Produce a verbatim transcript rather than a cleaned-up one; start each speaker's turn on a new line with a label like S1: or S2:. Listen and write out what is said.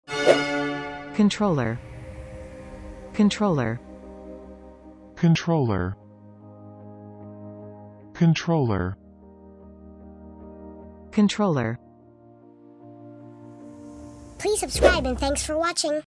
S1: Controller. Controller.
S2: Controller. Controller.
S1: Controller.
S3: Please subscribe and thanks for watching.